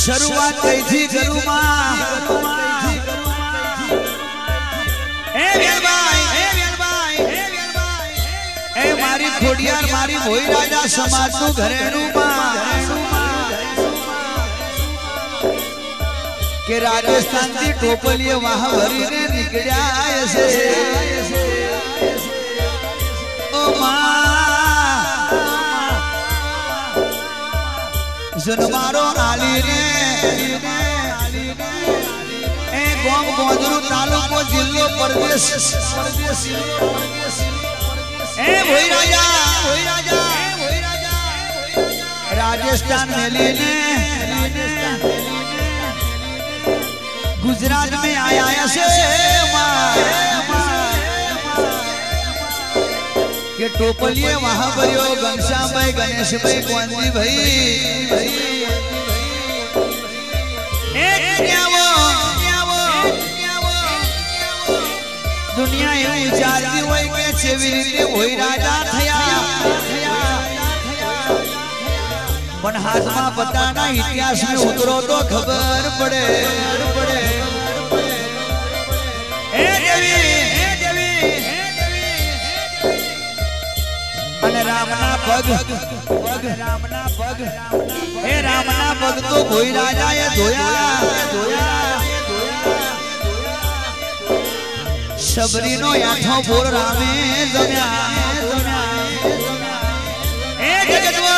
शुरुआत कई थी करूँ माँ मारी खोडियार मारी भोई राजा समाज नु घरेणु के राजस्थान की टोपलिए वहां भरी ने निकलिया ऐसे ओ मां जनमारो आली ने ए गोम गोंदरू तालुको जिल्लो परदेश ए भोई राजा राजस्थान मेली ने गुजरात में आया से के टोपलिए वहां भरियो घनश्याम भाई गणेश भाई कौंदी भाई दुनिया एवं विचारती हुई के छेवी रीते भोई राजा थया पण हाथ में बताना इतिहास में उतरो तो खबर पड़े ए देवी अने रामना पग ए रामना पग तो भोई राजा ये धोया शबरी नो याठो बोल रामे जम्या ए जगतवो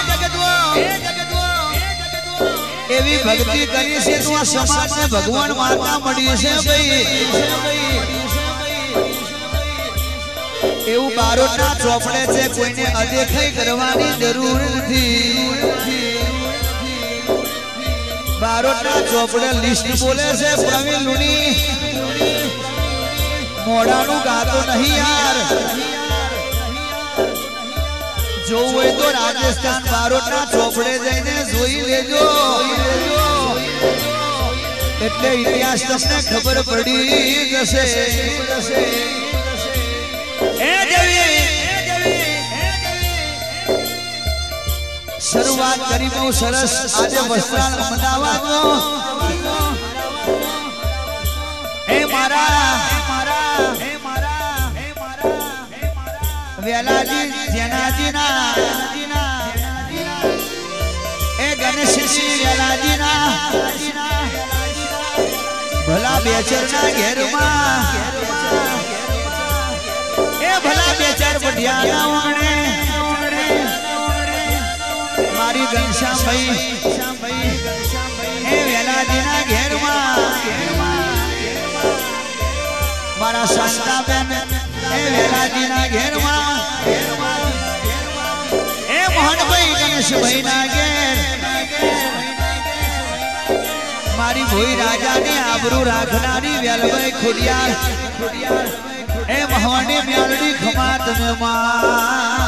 एवी भक्ति करी से तो समाज में भगवान माता मड़ी से भाई एवं बारोटना चोपड़े से कोई ने अदेखाई करवानी जरूर थी बारोटना चोपड़े लिस्ट बोले से प्रवीण लुनी मोड़ानु गातो नहीं यार जो हुए तो राजस्थान बारोटना चोपड़े जाइने जोई लेजो એટલે ઇતિહાસ તમને ખબર પડી જશે એ દેવી શરૂઆત કરી બહુ સરસ આજે વસ્ત્રાલ અમદાવાદનો એ મારા વેલાજી જેનાજીના એ ગણેશજી વેલાજીના भला बेचरना घेरमा ए भला बेचर बढ़िया ओणे मारी घनश्याम भाई ए वेलाजीना घेरमा मारा शांता बेन ए वेलाजीना घेरमा ए मोहन भाई गणेश भाई ना घेर मारी भोई राजा ने आबरू राखनारी वेलभाई खुडियार ए महवानी म्यालड़ी खमात में मां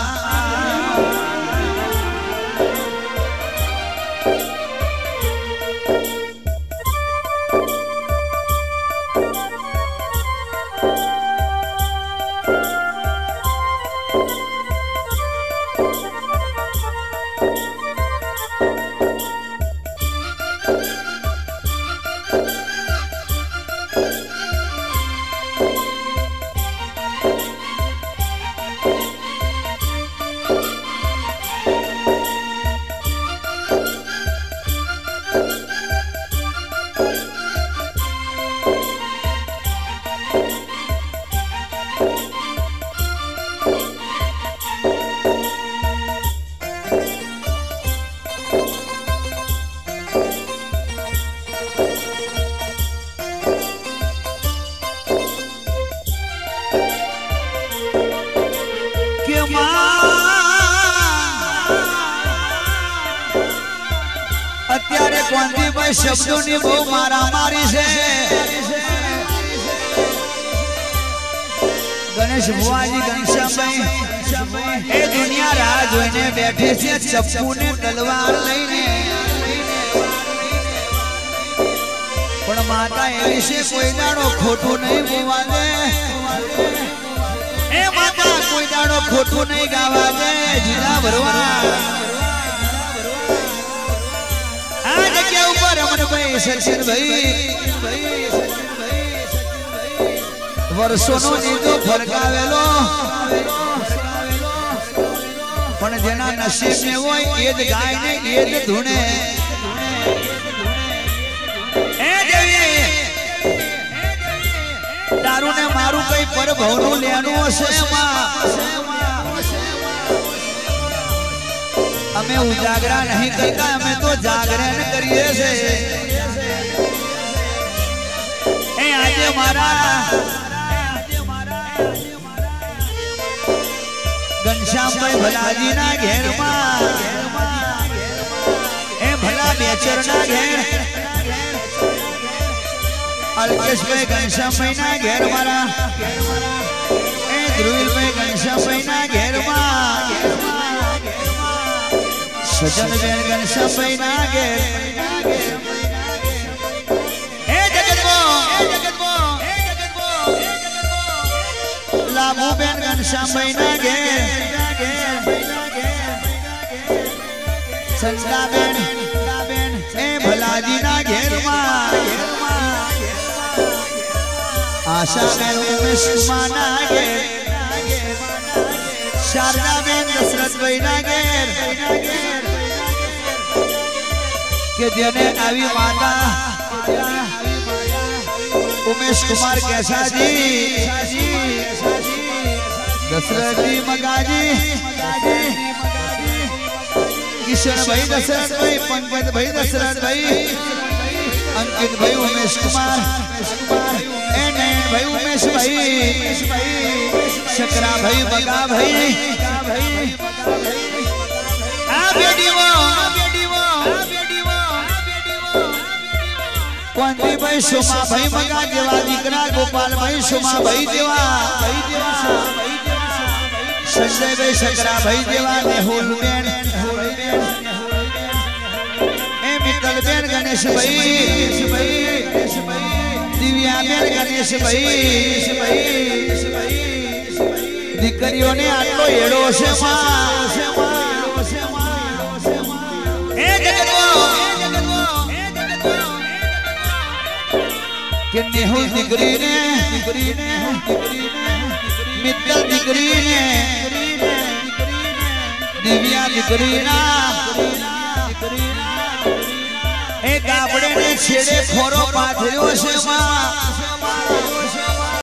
અત્યારે કોંતીભાઈ શબ્દોની બહુ મારામારી છે ગણેશ ભુવાજી ઘનશ્યામભાઈ એ દુનિયા રાહ જોઈને બેઠી છે ચપ્પુ ને તલવાર લઈને પણ માતા એવી છે કોઈ દાડો ખોટું નહીં બોવા દે એ માતા કોઈ દાડો ખોટું નહીં ગાવા દે જીલા ભરવા આ જગ્યા ઉપર ભાઈ સચિનભાઈ વર્ષોનો જીતો ફરકાવેલો પણ જેના નસીબ ને હોય એ જ ગાય ને એ જ ધૂણે એ દેવી તારું ને મારું કઈ પરભવનું લેનું હશે અમે ઉજાગરા નહીં કરતા અમે તો જાગરણ કરીએ છે એ આજે મારા ઘનશ્યામભાઈ ભલાજીના ઘેરમાં એ ભલા બેચરના ઘેર અલ્કેશભાઈ ઘનશ્યામભાઈના ઘેર મારા એ ધ્રુવીલભાઈ ઘનશ્યામભાઈના ઘેરમાં સજનબેન ઘનશ્યામભાઈના ઘેર એ જગતમો લાભુબેન ઘનશ્યામભાઈના ઘેર સંજનાબેન એ ભલાજીના ઘેરમાં આશાબેન ઉમેશમાના ઘેર શારદાબેન દશરથભાઈના ઘેર કે જેને આવી માતા उमेश कुमार कैसाजी दशरथजी मगाजी किशन भाई दशरथ भाई पंकज भाई दशरथ भाई अंकित भाई उमेश कुमार नयन भाई उमेश भाई शकरा भाई बगा भाई कौंती भाई सुमा भाई मगा जेवा दीकरा गोपाल भाई सुमा भाई जेवा संजय भाई शकरा भाई जेवा नेहुल बेन ए मित्तल बेन गणेश भाई दिव्या बेन गणेश भाई दीकरियों ने आटलो एड़ो से कि नेहुल दिगरी ने मित्तल दिगरी ने दिव्या दिगरी ना एक आपड़े ने छेड़े खोरो पाथरियो से मां